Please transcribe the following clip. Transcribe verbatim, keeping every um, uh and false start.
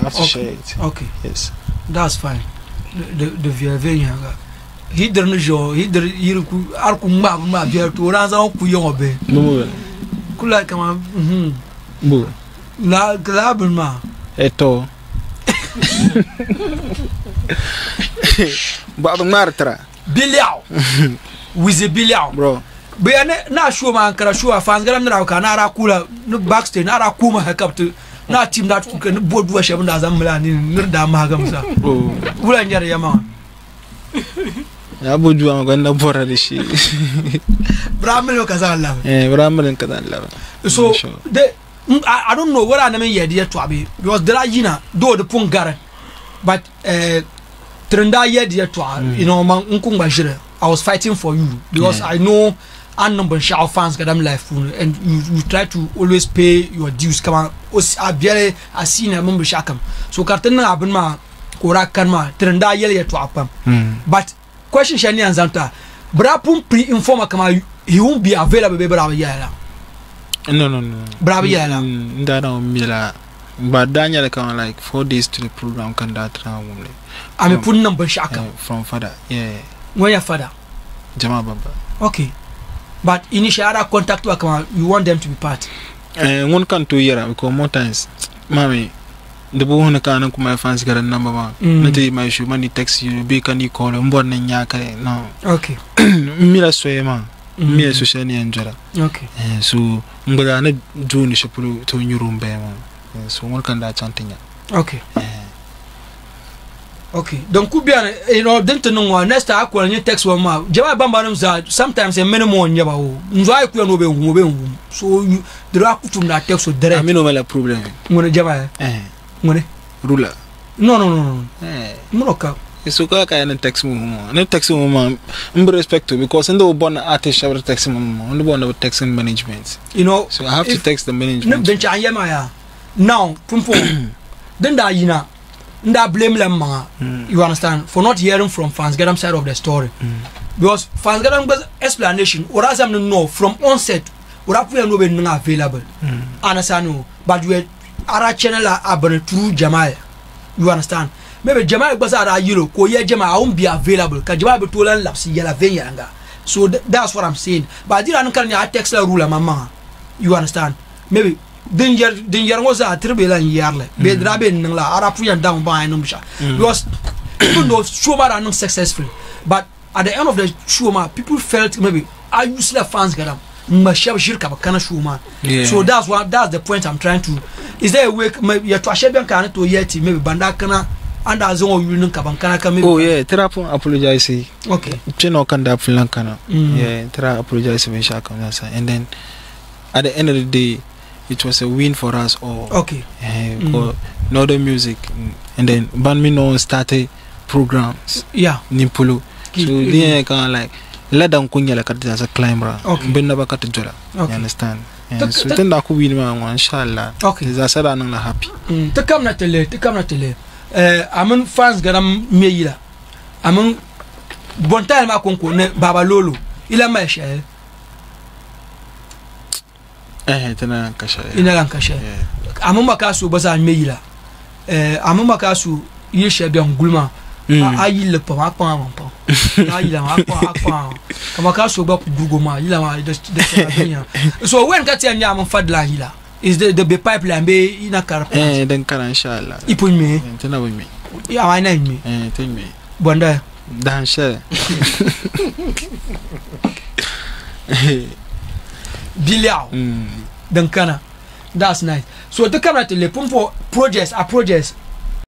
I have to okay. share it. Okay. Yes. That's fine. The the the he didn't show he did you arcuma ma via to ranza ku yobe. No. Kula kama mhm. Bu. La glabma. Eto. Babu Martra. Biliao. With the biliao. Bro. Be na show man kara show fans garam na ka na ra kula no backstage na ra kuma hakap to na team that ku kan bodu wa shebun da zamla ni nirda ma gamsa. Oh. Kula njare yama. Ya bodu am ganda bora de shi. Bramel ka za Allah. Eh, Bramel ka za Allah. So the I, I don't know what I mean here to abi because there are yina do the pungare but uh trenda here to you know man unkung bajire I was fighting for you because yeah. I know and number shall fans gadam life and you, you try to always pay your dues come on abiere asina member shakam so kartena abun ma kora kanma trenda here to apam but question shani anzanta bra pum pre informa kama he won't be available be bra here. No, no, no. Bravo, yeah. That don't be like, but Daniel come like four days to the program. Can that round? I'm a put number shaka uh, from father. Yeah. Where your father? Jama Baba. Okay, but initial contact work. You want them to be part. Uh, one can two year because more times, mommy. The boy who can come my fans got a number one. Not my shoe money text you. Be can you call him? Born in Yaka no. Okay. Mira sway man. Me as social enjoyer. Okay. Uh, so ngada na do ni shapulu to new room be man. So one can that chanting. Okay. Uh, okay. Donc bien you know don't know next time I new text one ma. Jama bamba no za sometimes a minimum nyaba o. Nzo ku no be hu be hu. So you there are kutum na text so direct. I mean no mala problem. Ngone jama eh. Ngone Rula. No no no no. Eh. Munoka. So ka ka na text mo mo. Na text mo mo. I'm respect to because in the born artist shower text mo mo. On the born of text management. You know. So I have to text the management. No bench anyama ya. Now, pumpo. Then da yina. Nda blame them ma. You understand? For not hearing from fans gadam side of the story. Mm. Because fans gadam explanation or as I'm know from onset or up we no be available. Mm. Understand? But we are channel are true Jamal. You understand? Maybe Jamal Bazara Euro, Koya Jama won't be available. Kajama Tolan Lapsi Yala Venyanga. So th that's what I'm saying. But I didn't I text la rule mama. You understand? Maybe danger danger was a triple and yarle. Be drabin la Arapuyan down by Numsha. Because even though Shuma are not successful, but at the end of the Shuma, people felt maybe I used to fans get them. Yeah. So that's what that's the point I'm trying to. Is there a way maybe you're to yeti maybe bandakana and as all you know kabankana? Oh yeah, Terapon apologize. Okay. Chino kanda fulankana. Yeah, Tera apologize when Shaka and then at the end of the day, it was a win for us all. Okay. Yeah, mm. No the music and then Banmino started programs. Yeah. Nimpulu. So they kind of like. Let them kunya like as a climber. Okay. Ben never cut jola. You understand? Yeah. So then that could win man inshallah. Okay. Is I said I'm not happy. To come na tele, to come na tele. Eh, among fans gadam meila. Among bon time ma konko ne Baba Lolo. Ila ma share. Eh, tena kasha. Ina lan kasha. Among makasu baza meila. Eh, among makasu yesha bi angulma. Ayi le pa pa pa. Ayi la pa pa. Kama ka so ba Google ma yila ma de de. So when ka tia nya am fadla yila is the the pipeline be ina kar. Eh den kara inshallah. Ipun me. Tena we me. Ya wa na me. Eh ten me. Bonda. Dan share. Biliao. Dan kana. That's nice. So the camera to le pump for projects, a projects